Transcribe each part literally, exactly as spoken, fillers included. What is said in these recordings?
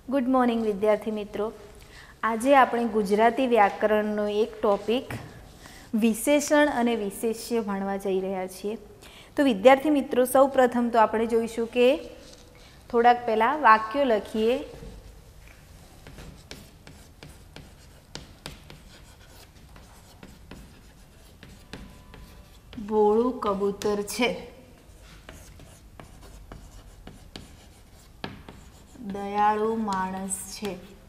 Good morning विद्यार्थी मित्रों। आज આપણે ગુજરાતી વ્યાકરણનો એક ટોપિક વિશેષણ અને વિશેષ્ય ભણવા જઈ રહ્યા છીએ। તો વિદ્યાર્થી મિત્રો, સૌ પ્રથમ તો આપણે જોઈશું કે થોડાક પહેલા વાક્યો લખીએ। ભોળું કબૂતર છે, દયાળુ માણસ છે,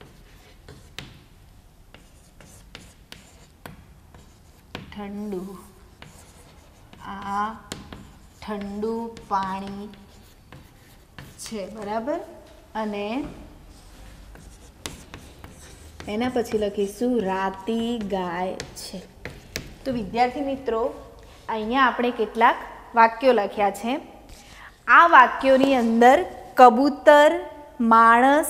ठंडू आ ठंडू पानी छे, बराबर। अने एना पछी लखीशुं राती गाय छे। तो विद्यार्थी मित्रों, अहींया आपणे केटलाक वाक्यो लख्या छे। आ वाक्योनी अंदर कबूतर, माणस,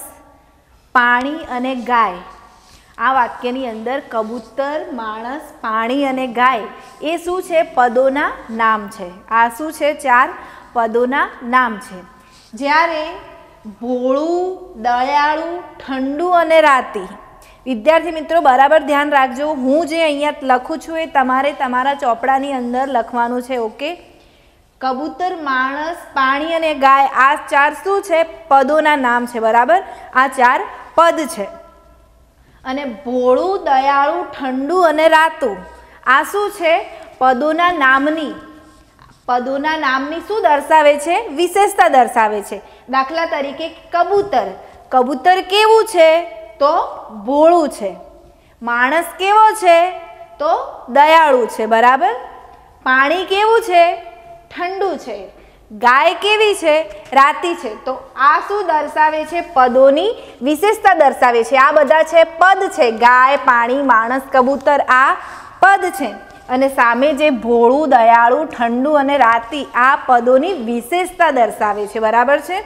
पाणी अने गाय, आ वाक्यनी अंदर कबूतर, माणस, पाणी अने गाय ए शुं छे? पदोना नाम छे। आ शुं छे? चार पदोना नाम छे। ज्यारे भोळू, दयाळु, ठंडू अने राती, विद्यार्थी मित्रों बराबर ध्यान राखजो। हूँ जे अहींया लखुं छुं ए तमारे तमारा चोपड़ानी अंदर लखवानुं छे। ओके, कबूतर, माणस, पाणी अने गाय आ चार शुं छे? पदोना नाम छे, बराबर। आ चार पद छे। अने भोळू, दयाळु, ठंडू अने रातू आ शुं छे? पदोना नामनी पदोना नामनी शुं दर्शावे छे? विशेषता दर्शावे छे। दाखला तरीके कबूतर, कबूतर केवुं छे? तो भोळू छे। माणस केवो छे? तो दयाळु छे, बराबर। पाणी केवुं छे? ठंडू छे। गाय केवी छे? राती छे। तो आ शुं दर्शावे छे? पदोनी विशेषता दर्शावे छे। आ बधा छे पद छे। गाय, पाणी, माणस, कबूतर आ पद छे। अने सामे जे भोळू, दयाळु, ठंडू अने राती आ पदोनी विशेषता दर्शावे छे, बराबर छे।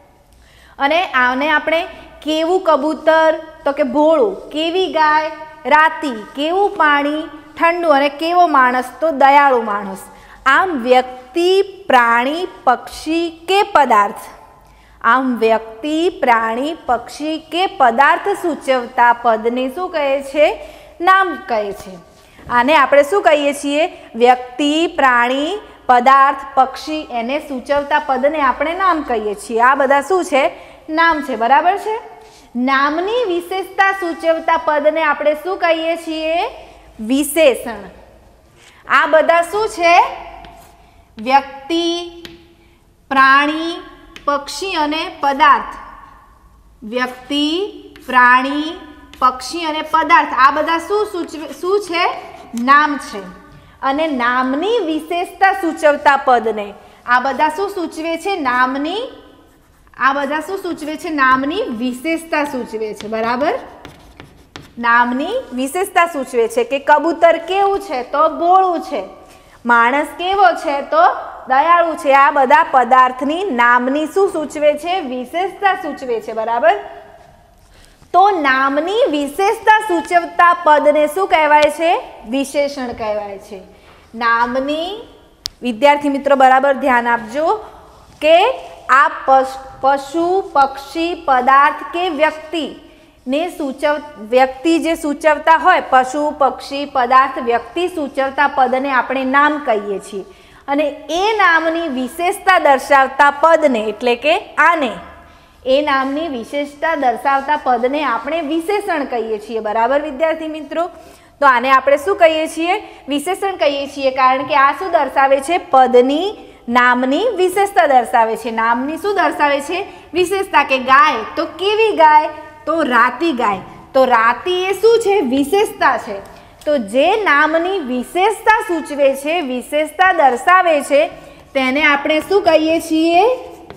अने आने आपणे केवुं कबूतर तो के भोळू, केवी गाय राती, केवुं पाणी ठंडू अने केवो माणस तो दयाळु माणस। आम व्यक्ति, प्राणी, पक्षी के पदार्थ, आम व्यक्ति, प्राणी, पक्षी के पदार्थ सूचवता पदने शुं कहे छे? नाम कहे छे। आने आपणे शुं कहीए छीए? व्यक्ति, प्राणी, पदार्थ, पक्षी एने सूचवता पदने आपणे नाम कहीए छीए। आ बधा शुं छे? नाम छे, बराबर छे। नामनी विशेषता सूचवता पदने आपणे शुं कहीए छीए? विशेषण। आ बधा शुं छे? व्यक्ति, प्राणी, पक्षी अने पदार्थ। व्यक्ति, प्राणी, पक्षी अने पदार्थ आ बधा शुं सूचवे शुं छे? नाम छे। अने नामनी विशेषता सूचवता पदने आ बधा शुं सूचवे छे? नामनी आ बधा शुं सूचवे छे? नामनी विशेषता सूचवे छे, बराबर। नामनी विशेषता सूचवे छे के कबूतर केवुं छे? तो भोळुं छे। माणस केवो छे? तो दयाळु छे। आ बधा पदार्थनी नामनी शुं सूचवे छे? विशेषता सूचवे छे, बराबर। तो नामनी विशेषता सूचवता पदने शुं कहेवाय छे? विशेषण कहेवाय छे। नामनी, विद्यार्थी मित्रों बराबर ध्यान आपजो के आ पशु, पक्षी, पदार्थ के व्यक्ति ने सूचव व्यक्ति जे सूचवता होय, पशु, पक्षी, पदार्थ, व्यक्ति सूचवता पदने आपणे नाम कहीए छीए। अने ए नामनी विशेषता दर्शावता पदने एटले के आने ए नामनी विशेषता दर्शावता पदने आपणे विशेषण कहीए छीए, बराबर विद्यार्थी मित्रों। तो आने आपणे शुं कहीए छीए? विशेषण कहीए छीए, कारण के आ शुं दर्शावे छे? पदनी नामनी विशेषता दर्शावे छे। नामनी शुं दर्शावे छे? विशेषता। के गाय तो केवी गाय? तो राती गाय। तो राती ए शुं छे? विशेषता छे। तो जे नामनी विशेषता सूचवे छे, विशेषता दर्शावे छे, तेने आपणे शुं कहीए छीए?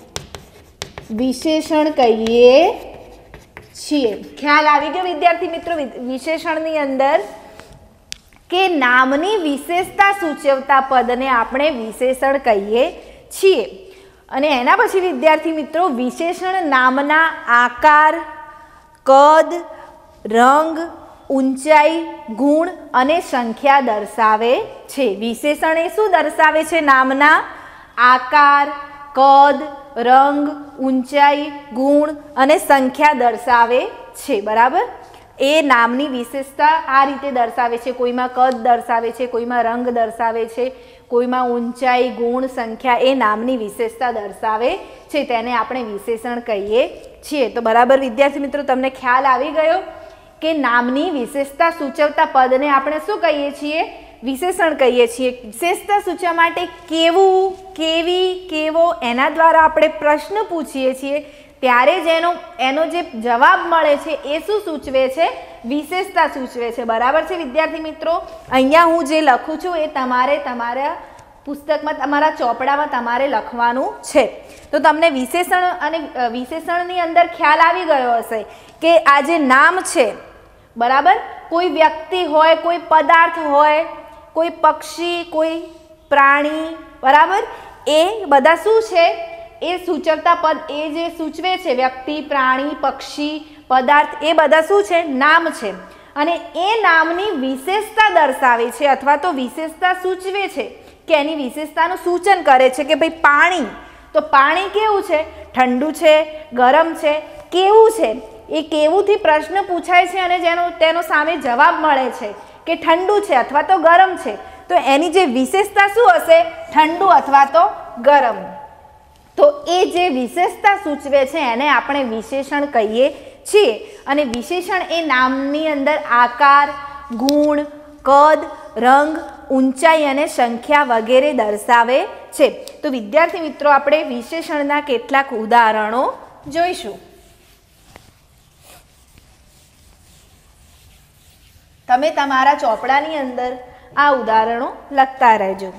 विशेषण कहीए छीए। ख्याल आवी गयो विद्यार्थी मित्रों विशेषणनी अंदर के नामनी विशेषता सूचवता पदने आपणे विशेषण कहीए छीए। अने एना पछी विद्यार्थी मित्रों विशेषण नामना आकार, कद, रंग, ऊंचाई, गुण अने संख्या दर्शावे छे। विशेषण ए शुं दर्शावे छे? नामना आकार, કદ, રંગ, ઊંચાઈ, ગુણ અને સંખ્યા દર્શાવે છે, બરાબર। એ નામની વિશેષતા આ રીતે દર્શાવે છે, કોઈમાં કદ દર્શાવે છે, કોઈમાં રંગ દર્શાવે છે, કોઈમાં ઊંચાઈ, ગુણ, સંખ્યા, એ નામની વિશેષતા દર્શાવે છે, તેને આપણે વિશેષણ કહીએ છીએ। તો બરાબર વિદ્યાર્થી મિત્રો, તમને ખ્યાલ આવી ગયો કે નામની વિશેષતા સૂચવતા પદને આપણે શું કહીએ છીએ? વિશેષણ કહીએ છીએ। વિશેષતા સૂચવવા માટે કેવું, કેવી, કેવો એના દ્વારા આપણે પ્રશ્ન પૂછીએ છીએ ત્યારે જ એનો એનો જે જવાબ મળે છે એ શું સૂચવે છે? વિશેષતા સૂચવે છે, બરાબર છે વિદ્યાર્થી મિત્રો। અહીંયા હું જે લખું છું એ તમારે તમારા પુસ્તકમાં, તમારા ચોપડામાં તમારે લખવાનું છે। તો તમને વિશેષણ અને વિશેષણની અંદર ખ્યાલ આવી ગયો હશે કે આ જે નામ છે, બરાબર, કોઈ વ્યક્તિ હોય, કોઈ પદાર્થ હોય, કોઈ પક્ષી, કોઈ પ્રાણી, બરાબર, એ બધા શું છે? એ સૂચવતા પદ, એ જે સૂચવે છે વ્યક્તિ, પ્રાણી, પક્ષી, પદાર્થ, એ બધા શું છે? નામ છે। અને એ નામની વિશેષતા દર્શાવે છે અથવા તો વિશેષતા સૂચવે છે કે એની વિશેષતાનું સૂચન કરે છે કે ભાઈ પાણી, તો પાણી કેવું છે? ઠંડુ છે, ગરમ છે, કેવું છે? એ કેવુંથી પ્રશ્ન પૂછાય છે અને જેનો તેનો સામે જવાબ મળે છે કે ઠંડુ છે અથવા તો ગરમ છે, તો એની જે વિશેષતા શું હશે? ઠંડુ અથવા તો ગરમ। તો એ જે વિશેષતા સૂચવે છે એને આપણે વિશેષણ કહીએ છીએ। અને વિશેષણ એ નામની અંદર આકાર, ગુણ, કદ, રંગ, ઊંચાઈ અને સંખ્યા વગેરે દર્શાવે છે। તો વિદ્યાર્થી મિત્રો, આપણે વિશેષણના કેટલાક ઉદાહરણો જોઈશું। તમે તમારા ચોપડાની અંદર આ ઉદાહરણો લખતા રહેજો।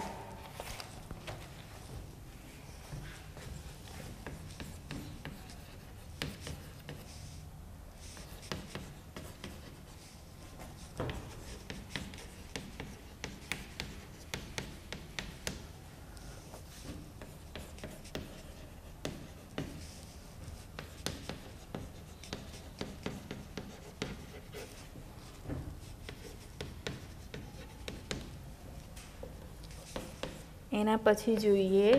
એના પછી જોઈએ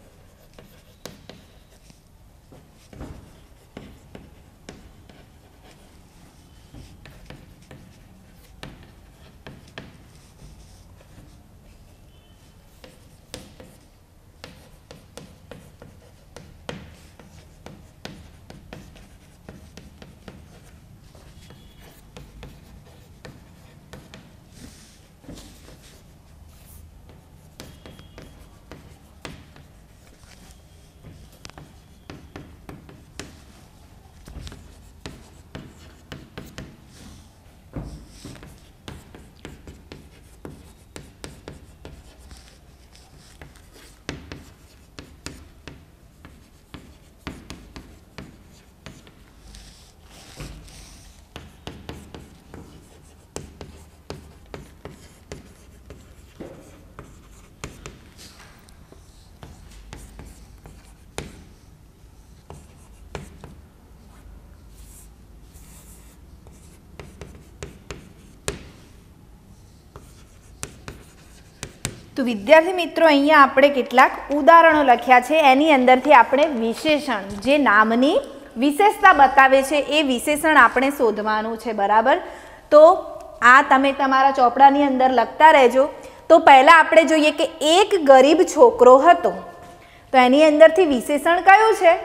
તો વિદ્યાર્થી મિત્રો, અહીંયા આપણે કેટલાક ઉદાહરણો લખ્યા છે, એની અંદરથી આપણે વિશેષણ, જે નામની વિશેષતા બતાવે છે એ વિશેષણ આપણે શોધવાનું છે, બરાબર। તો આ તમે તમારા ચોપડાની અંદર લખતા રહેજો। તો પહેલાં આપણે જોઈએ કે એક ગરીબ છોકરો હતો, તો એની અંદરથી વિશેષણ કયું છે?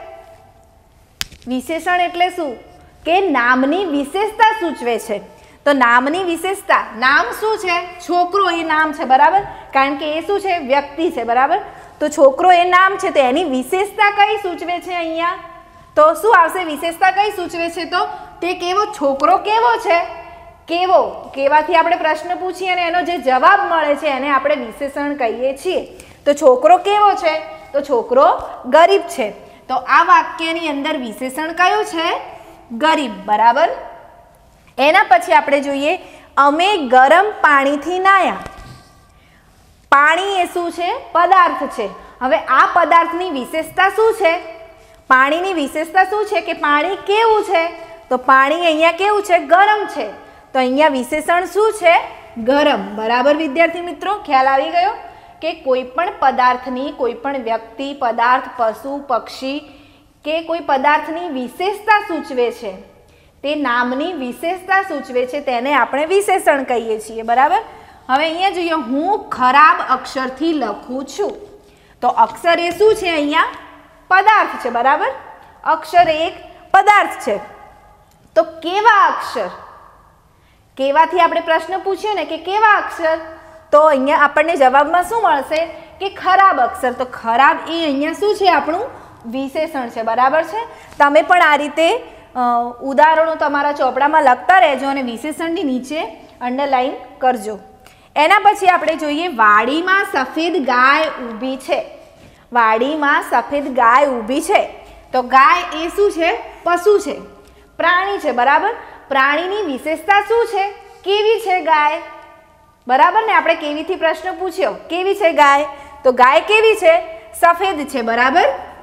વિશેષણ એટલે શું? કે નામની વિશેષતા સૂચવે છે। તો નામની વિશેષતા, નામ શું છે? છોકરો એ નામ છે, બરાબર, કારણ કે એ શું છે? વ્યક્તિ છે, બરાબર। તો છોકરો એ નામ છે, તો એની વિશેષતા કઈ સૂચવે છે? અહીંયા તો શું આવશે? વિશેષતા કઈ સૂચવે છે? તો તે કેવો છોકરો કેવો છે? કેવો, કેવાથી આપણે પ્રશ્ન પૂછીએ અને એનો જે જવાબ મળે છે એને આપણે વિશેષણ કહીએ છીએ। તો છોકરો કેવો છે? તો છોકરો ગરીબ છે। તો આ વાક્યની અંદર વિશેષણ કયું છે? ગરીબ, બરાબર। એના પછી આપણે જોઈએ અમે ગરમ પાણીથી નાહ્યા। પાણી એ શું છે? પદાર્થ છે। હવે આ પદાર્થની વિશેષતા શું છે? પાણીની વિશેષતા શું છે? કે પાણી કેવું છે? તો પાણી અહીંયા કેવું છે? ગરમ છે। તો અહીંયા વિશેષણ શું છે? ગરમ, બરાબર વિદ્યાર્થી મિત્રો, ખ્યાલ આવી ગયો કે કોઈ પણ પદાર્થની, કોઈ પણ વ્યક્તિ, પદાર્થ, પશુ, પક્ષી કે કોઈ પદાર્થની વિશેષતા સૂચવે છે, તે નામની વિશેષતા સૂચવે છે, તેને આપણે વિશેષણ કહીએ છીએ. બરાબર. હવે અહીંયા જોઈએ, હું ખરાબ અક્ષરથી લખું છું. તો અક્ષર એ શું છે? અહીંયા પદાર્થ છે. બરાબર. અક્ષર એક પદાર્થ છે. તો કેવા અક્ષર? કેવાથી આપણે પ્રશ્ન પૂછ્યો ને કે કેવા અક્ષર, તો અહીંયા આપણને જવાબમાં શું મળશે કે ખરાબ અક્ષર. તો ખરાબ એ અહીંયા શું છે? આપણું વિશેષણ છે. બરાબર છે. તમે પણ આ રીતે ઉદાહરણો તમારા ચોપડામાં લખતા રહેજો અને વિશેષણની નીચે અંડરલાઈન કરજો. એના પછી આપણે જોઈએ, વાડીમાં સફેદ ગાય ઊભી છે. વાડીમાં સફેદ ગાય ઊભી છે. તો ગાય એ શું છે? પશુ છે, પ્રાણી છે. બરાબર. પ્રાણીની વિશેષતા શું છે? કેવી છે ગાય? બરાબર ને. આપણે કેવીથી પ્રશ્ન પૂછ્યો, કેવી છે ગાય? તો ગાય કેવી છે? સફેદ છે. બરાબર.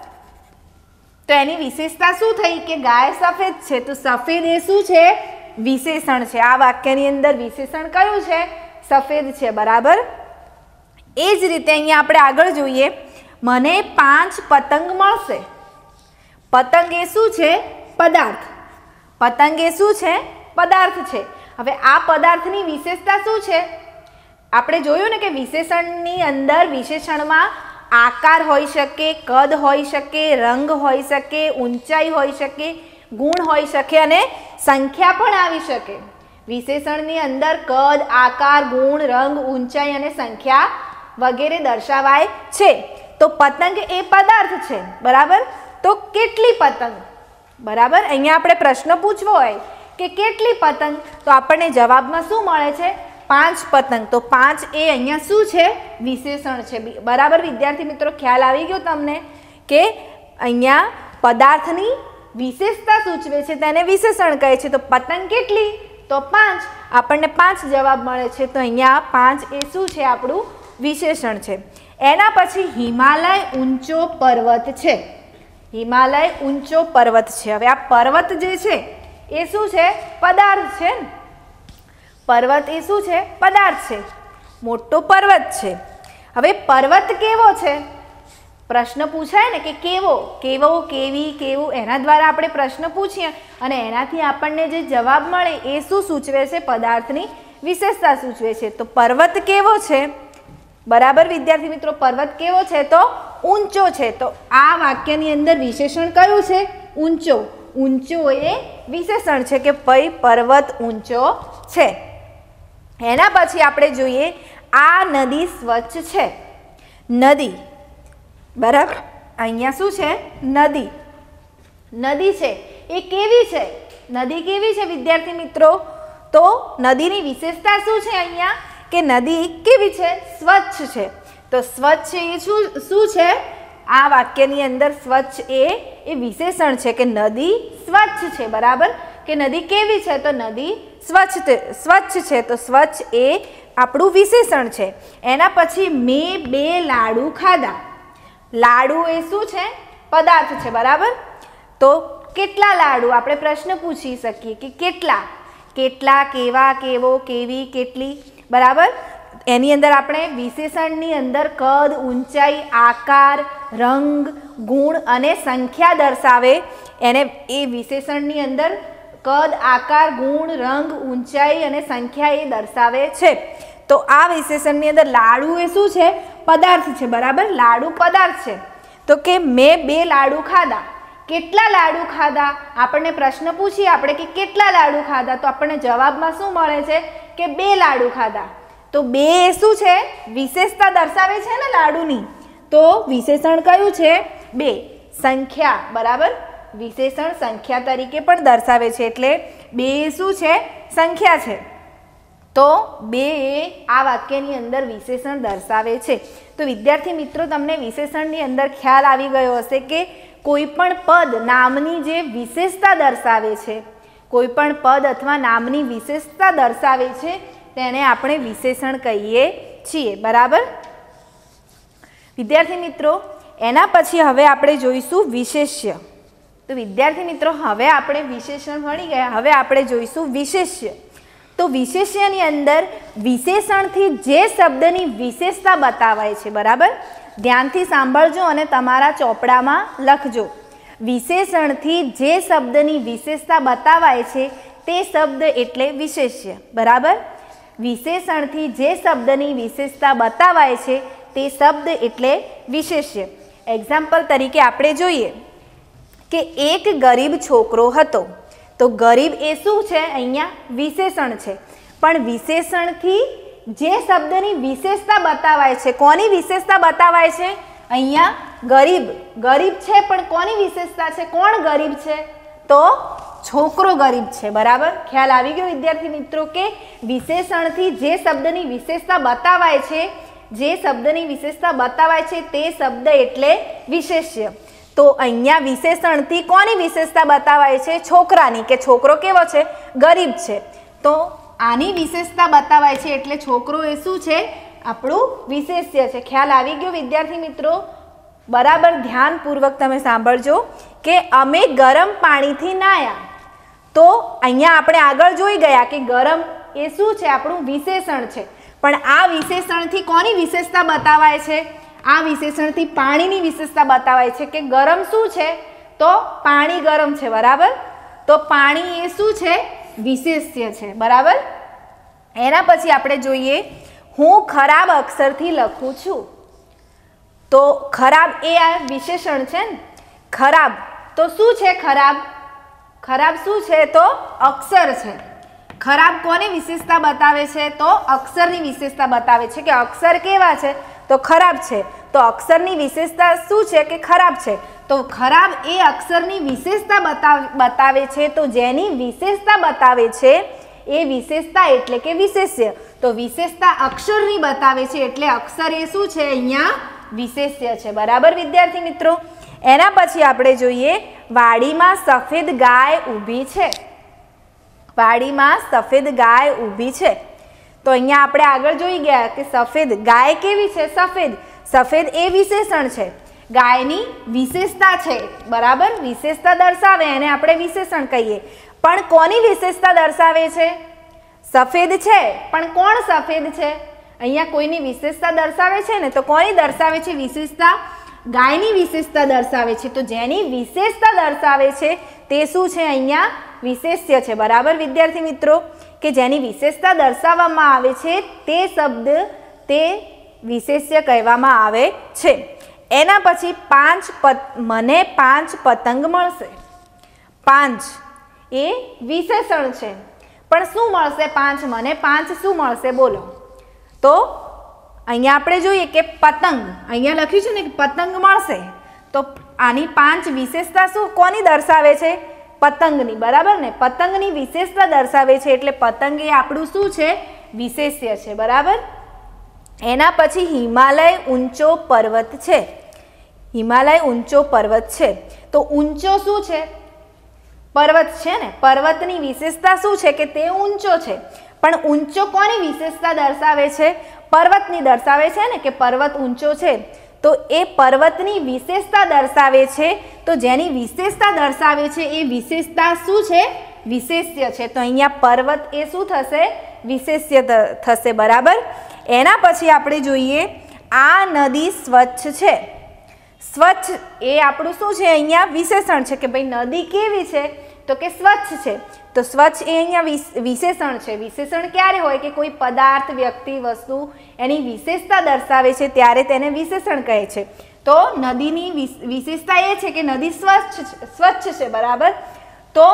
તો એની વિશેષતા શું થઈ કે ગાય સફેદ છે. તો સફેદ એ શું છે? વિશેષણ છે. આ વાક્યની અંદર વિશેષણ કયું છે? સફેદ છે. બરાબર. એ જ રીતે અહીંયા આપણે આગળ જોઈએ, મને પાંચ પતંગ મળશે. પતંગ એ શું છે? પદાર્થ. પતંગ એ શું છે? પદાર્થ છે. હવે આ પદાર્થની વિશેષતા શું છે? આપણે જોયું ને કે વિશેષણની અંદર વિશેષણમાં આકાર હોઈ શકે, કદ હોઈ શકે, રંગ હોઈ શકે, ઊંચાઈ હોઈ શકે, ગુણ હોઈ શકે અને સંખ્યા પણ આવી શકે. વિશેષણની અંદર કદ, આકાર, ગુણ, રંગ, ઊંચાઈ અને સંખ્યા વગેરે દર્શાવાય છે. તો પતંગ એ પદાર્થ છે. બરાબર. તો કેટલી પતંગ? બરાબર. અહીંયા આપણે પ્રશ્ન પૂછવો હોય કે કેટલી પતંગ, તો આપણને જવાબમાં શું મળે છે? પાંચ પતંગ. તો પાંચ એ અહીંયા શું છે? વિશેષણ છે. બરાબર. વિદ્યાર્થી મિત્રો, ખ્યાલ આવી ગયો તમને કે અહીંયા પદાર્થની વિશેષતા સૂચવે છે, તેને વિશેષણ કહે છે. તો પતંગ કેટલી? તો પાંચ. આપણને પાંચ જવાબ મળે છે. તો અહીંયા પાંચ એ શું છે? આપણું વિશેષણ છે. એના પછી હિમાલય ઊંચો પર્વત છે. હિમાલય ઊંચો પર્વત છે. હવે આ પર્વત જે છે એ શું છે? પદાર્થ છે. પર્વત એ શું છે? પદાર્થ છે. મોટો પર્વત છે. હવે પર્વત કેવો છે? પ્રશ્ન પૂછાય ને કે કેવો, કેવો, કેવી, કેવું, એના દ્વારા આપણે પ્રશ્ન પૂછીએ અને એનાથી આપણને જે જવાબ મળે એ શું સૂચવે છે? પદાર્થની વિશેષતા સૂચવે છે. તો પર્વત કેવો છે? બરાબર. વિદ્યાર્થી મિત્રો, પર્વત કેવો છે? તો ઊંચો છે. તો આ વાક્યની અંદર વિશેષણ કયું છે? ઊંચો. ઊંચો એ વિશેષણ છે કે ભાઈ પર્વત ઊંચો છે. એના પછી આપણે જોઈએ, આ નદી સ્વચ્છ છે. નદી. બરાબર. અહીંયા શું છે? નદી. નદી છે એ કેવી છે? નદી કેવી છે વિદ્યાર્થી મિત્રો? તો નદીની વિશેષતા શું છે અહીંયા કે નદી કેવી છે? સ્વચ્છ છે. તો સ્વચ્છ એ શું શું છે? આ વાક્યની અંદર સ્વચ્છ એ એ વિશેષણ છે કે નદી સ્વચ્છ છે. બરાબર. કે નદી કેવી છે? તો નદી સ્વચ્છ સ્વચ્છ છે. તો સ્વચ્છ એ આપણું વિશેષણ છે. એના પછી મેં બે લાડુ ખાધા. લાડુ એ શું છે? પદાર્થ છે. બરાબર. તો કેટલા લાડુ? આપણે પ્રશ્ન પૂછી શકીએ કે કેટલા, કેટલા, કેવા, કેવો, કેવી, કેટલી. બરાબર. એની અંદર આપણે વિશેષણની અંદર કદ, ઊંચાઈ, આકાર, રંગ, ગુણ અને સંખ્યા દર્શાવે એને એ વિશેષણની અંદર કદ, આકાર, ગુણ, રંગ, ઊંચાઈ અને સંખ્યા એ દર્શાવે છે. તો આ વિશેષણની અંદર લાડુ એ શું છે? પદાર્થ છે. બરાબર. લાડુ પદાર્થ છે. તો કે મેં બે લાડુ ખાધા. કેટલા લાડુ ખાધા? આપણને પ્રશ્ન પૂછીએ આપણે કે કેટલા લાડુ ખાધા, તો આપણને જવાબમાં શું મળે છે કે બે લાડુ ખાધા. તો બે એ શું છે? વિશેષતા દર્શાવે છે ને લાડુની. તો વિશેષણ કયું છે? બે. સંખ્યા. બરાબર. વિશેષણ સંખ્યા તરીકે પણ દર્શાવે છે. એટલે બે એ શું છે? સંખ્યા છે. તો બે એ આ વાક્યની અંદર વિશેષણ દર્શાવે છે. તો વિદ્યાર્થી મિત્રો, તમને વિશેષણની અંદર ખ્યાલ આવી ગયો હશે કે કોઈ પણ પદ નામની જે વિશેષતા દર્શાવે છે, કોઈ પણ પદ અથવા નામની વિશેષતા દર્શાવે છે તેને આપણે વિશેષણ કહીએ છીએ. બરાબર. વિદ્યાર્થી મિત્રો, એના પછી હવે આપણે જોઈશું વિશેષ્ય. તો વિદ્યાર્થી મિત્રો, હવે આપણે વિશેષણ ભણી ગયા. હવે આપણે જોઈશું વિશેષ્ય. तो विशेष्यनी अंदर विशेषणथी जे शब्दनी विशेषता बतावाय छे, बराबर। ध्यानथी सांभळजो अने तमारा चोपड़ामां लखजो। विशेषणथी जे शब्दनी विशेषता बतावाय छे ते शब्द एटले विशेष्य, बराबर। विशेषणथी जे शब्दनी विशेषता बतावाय छे ते शब्द एटले विशेष्य। एक्जाम्पल तरीके आपणे जोईए के एक गरीब छोकरो हतो, तो गरीब ए शुं छे, अहींया विशेषण छे, पण विशेषणथी जे शब्दनी विशेषता बतावाय छे, कोनी विशेषता बतावाय छे, अहींया गरीब गरीब छे, पण कोनी विशेषता छे, कोण गरीब छे, तो छोकरो गरीब छे, बराबर। ख्याल आवी गयो विद्यार्थी मित्रों के विशेषणथी जे शब्दनी विशेषता बतावाय छे, जे शब्दनी विशेषता बतावाय छे ते शब्द एटले विशेष्य। तो अहींया विशेषणथी कोनी विशेषता बतावाय छे, छोकरानी, के छोकरो केवो छे, गरीब छे, तो आनी विशेषता बतावाय छे एटले छोकरो ए शुं छे, आपणुं विशेष्य छे। ख्याल आवी गयो विद्यार्थी मित्रों, बराबर ध्यानपूर्वक तमे सांभळजो के अमे गरम पाणीथी नाह्या, तो अहींया आपणे आगळ जोई गया के गरम ए शुं छे, आपणुं विशेषण छे, पण आ विशेषणथी कोनी विशेषता बतावाय छे, आ विशेषणथी पाणीनी विशेषता बतावाय छे के गरम शुं छे, तो पाणी गरम छे, बराबर। तो पाणी ए शुं छे, विशेष्य छे, बराबर। एना पछी आपणे जोईए हूँ खराब अक्षरथी लखुं छुं, तो खराब ए आ विशेषण छे ने, खराब तो शुं छे, खराब खराब शुं छे, तो अक्षर छे। खराब कोनी विशेषता बतावे छे, तो अक्षरनी विशेषता बतावे छे के अक्षर केवा छे, तो खराब छे, तो अक्षरनी विशेषता शुं छे के खराब छे, तो खराब ए अक्षरनी विशेषता बतावे छे, तो जेनी विशेषता बतावे छे ए विशेषता एटले के विशेष्य। तो विशेषता अक्षरनी बतावे छे एटले अक्षर ए शुं छे, अहींया विशेष्य छे, बराबर विद्यार्थी मित्रों। एना पछी आपणे जोईए वाडीमां सफेद गाय ऊभी छे, वाडीमां सफेद गाय ऊभी छे, तो अहींया आपणे आगळ जोई गया के सफेद गाय केवी छे, सफेद सफेद ए विशेषण छे, गायनी विशेषता छे, बराबर। विशेषता दर्शावे एने आपणे विशेषण कहीए, पण कोनी विशेषता दर्शावे छे, सफेद छे, पण कोण सफेद छे, अहींया कोईनी विशेषता दर्शावे छे ने, तो कोनी दर्शावे छे विशेषता, गायनी विशेषता दर्शावे छे, तो जेनी विशेषता दर्शावे छे ते शुं छे, अहींया विशेष्य छे, बराबर विद्यार्थी मित्रों। के जेनी विशेषता दर्शाववामां आवे छे ते शब्द ते विशेष्य कहेवामां आवे छे। एना पछी पांच पत मने पांच पतंग मळशे, पांच ए विशेषण छे, पण शुं मळशे, पांच मने पांच शुं मळशे, बोलो। तो अहींया आपणे जोईए के पतंग, अहींया लख्युं छे ने के पतंग मळशे, तो आनी पांच विशेषता शुं कोनी दर्शावे छे, पतंगनी, बराबर ने। पतंगनी विशेषता दर्शावे छे एटले पतंग ए आपणुं शुं छे, विशेष्य छे, बराबर। एना पछी हिमालय ऊंचो पर्वत छे, हिमालय ऊंचो पर्वत छे, तो ऊंचो शुं छे, पर्वत छे ने, पर्वतनी विशेषता शुं छे के ते ऊंचो छे, पण ऊंचो कोनी विशेषता दर्शावे छे, पर्वतनी दर्शावे छे ने के पर्वत ऊंचो छे, तो ए पर्वतनी विशेषता दर्शावे छे, तो जेनी विशेषता दर्शावे छे ए विशेषता शुं छे, विशेष्य छे, तो अहींया पर्वत ए शुं थशे, विशेष्य थशे, बराबर। एना पछी आपणे जोईए आ नदी स्वच्छ छे, स्वच्छ ए आपणुं शुं छे, अहींया विशेषण छे के भाई नदी केवी छे, तो के स्वच्छ छे, तो स्वच्छ ए अहींया विशेषण छे। विशेषण क्यारे होय के कोई पदार्थ, व्यक्ति, वस्तु एनी विशेषता दर्शावे छे त्यारे तेने विशेषण कहे छे। तो नदीनी विशेषता ए छे के नदी स्वच्छ स्वच्छ छे, बराबर। तो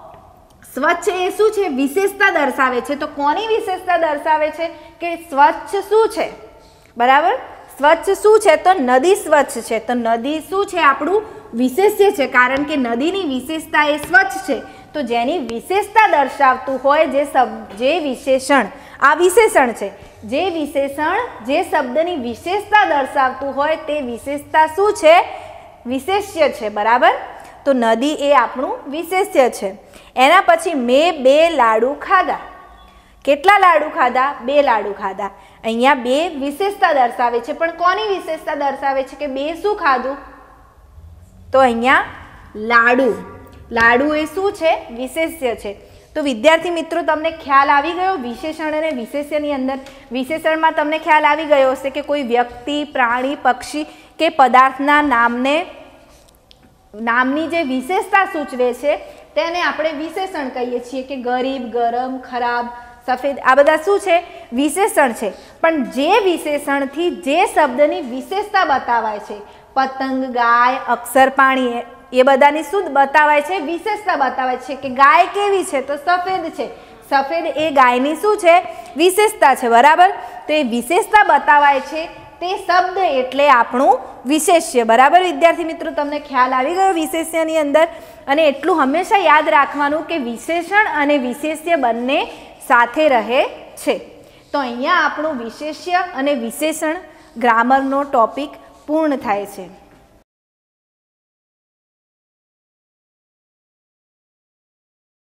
स्वच्छ ए शुं छे, विशेषता दर्शावे छे, तो कोनी विशेषता दर्शावे छे के स्वच्छ शुं छे, बराबर। स्वच्छ शुं छे, तो नदी स्वच्छ छे, तो नदी शुं छे, आपणुं विशेष्य छे, कारण के नदीनी विशेषता ए स्वच्छ छे, तो जेनी विशेषता दर्शावतुं होय जे शब्द जे विशेषण, आ विशेषण छे, जे विशेषण जे शब्दनी विशेषता दर्शावतुं होय ते विशेषता शुं छे, विशेष्य छे, बराबर। तो नदी ए आपणुं विशेष्य छे। एना पछी मैं बे लाडू खाधा, केटला लाडू खाधा, बे लाडू खाधा, अहींया बे विशेषता दर्शावे छे, पण कोनी विशेषता दर्शावे छे के बे शुं खाधुं, तो अहींया लाडू, लाडू ए शुं छे, विशेष्य छे, તો વિદ્યાર્થી મિત્રો તમને ખ્યાલ આવી ગયો વિશેષણ અને વિશેષ્યની અંદર? વિશેષણમાં તમને ખ્યાલ આવી ગયો હશે કે કોઈ વ્યક્તિ, પ્રાણી, પક્ષી કે પદાર્થના નામને નામની જે વિશેષતા સૂચવે છે તેને આપણે વિશેષણ કહીએ છીએ કે ગરીબ, ગરમ, ખરાબ, સફેદ, આ બધા શું છે? વિશેષણ છે. પણ જે વિશેષણથી જે શબ્દની વિશેષતા બતાવાય છે, પતંગ, ગાય, અક્ષર, પાણી, એ બધાની શું બતાવાય છે? વિશેષતા બતાવાય છે કે ગાય કેવી છે? તો સફેદ છે. સફેદ એ ગાયની શું છે? વિશેષતા છે. બરાબર? તો એ વિશેષતા બતાવાય છે તે શબ્દ એટલે આપણું વિશેષ્ય. બરાબર વિદ્યાર્થી મિત્રો, તમને ખ્યાલ આવી ગયો વિશેષ્યની અંદર? અને એટલું હંમેશા યાદ રાખવાનું કે વિશેષણ અને વિશેષ્ય બંને સાથે રહે છે. તો અહીંયા આપણું વિશેષ્ય અને વિશેષણ ગ્રામરનો ટોપિક પૂર્ણ થાય છે.